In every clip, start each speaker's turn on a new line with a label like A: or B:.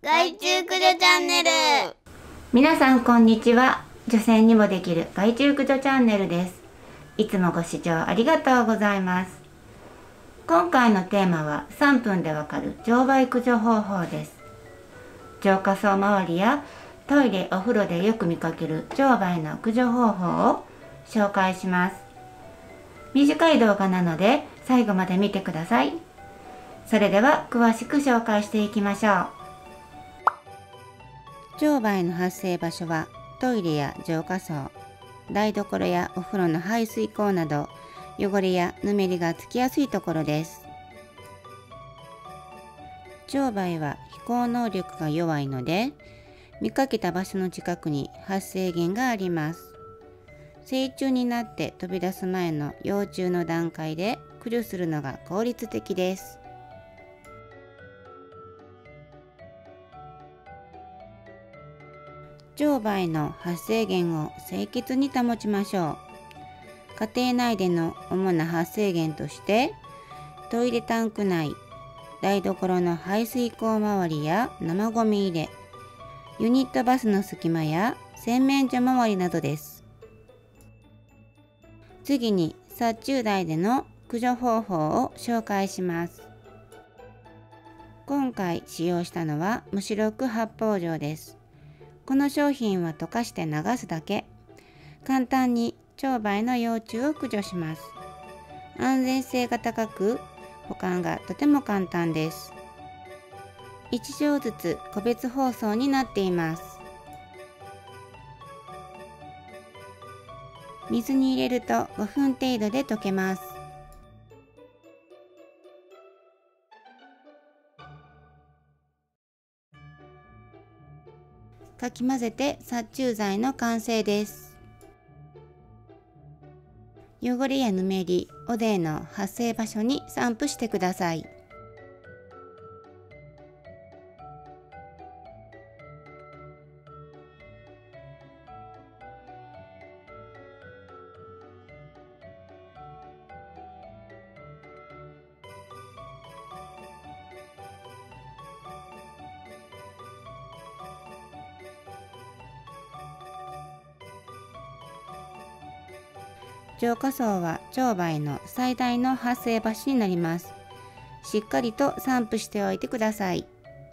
A: 害虫駆除チャンネル。
B: 皆さんこんにちは。女性にもできる害虫駆除チャンネルです。いつもご視聴ありがとうございます。今回のテーマは3分でわかる腸媒駆除方法です。浄化槽周りやトイレお風呂でよく見かける腸媒の駆除方法を紹介します。短い動画なので最後まで見てください。それでは詳しく紹介していきましょう。腸媒の発生場所はトイレや浄化槽、台所やお風呂の排水口など汚れやぬめりがつきやすいところです。腸媒は飛行能力が弱いので、見かけた場所の近くに発生源があります。成虫になって飛び出す前の幼虫の段階で駆除するのが効率的です。腸媒の発生源を清潔に保ちましょう。家庭内での主な発生源として、トイレタンク内、台所の排水口周りや生ゴミ入れ、ユニットバスの隙間や洗面所周りなどです。次に殺虫剤での駆除方法を紹介します。今回使用したのは無白く発泡錠です。この商品は溶かして流すだけ。簡単に腸媒の幼虫を駆除します。安全性が高く、保管がとても簡単です。1錠ずつ個別包装になっています。水に入れると5分程度で溶けます。かき混ぜて殺虫剤の完成です。汚れやぬめり、汚泥の発生場所に散布してください。浄化槽は腸媒の最大の発生場所になります。しっかりと散布しておいてください。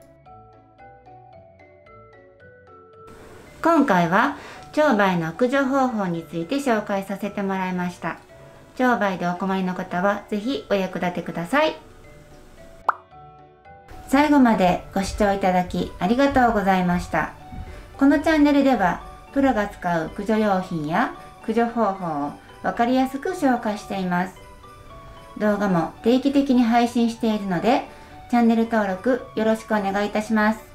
B: 今回は腸媒の駆除方法について紹介させてもらいました。腸媒でお困りの方はぜひお役立てください。最後までご視聴いただきありがとうございました。このチャンネルではプロが使う駆除用品や駆除方法をわかりやすく紹介しています。動画も定期的に配信しているので、チャンネル登録よろしくお願いいたします。